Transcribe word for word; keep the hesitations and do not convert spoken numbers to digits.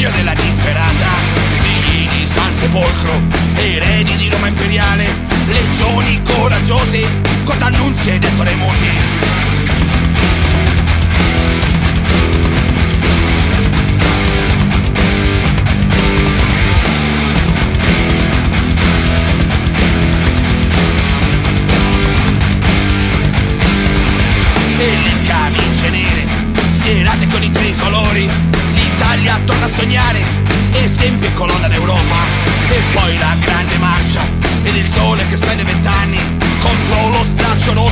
figlio della disperata, figli di San Sepolcro, eredi di Roma imperiale, legioni coraggiose, con D'Annunzio ed Ettore Muti. Schierate con i tricolori, l'Italia torna a sognare e sempre colonna d'Europa. E poi la grande marcia ed il sole che spende vent'anni contro lo straccio rosso.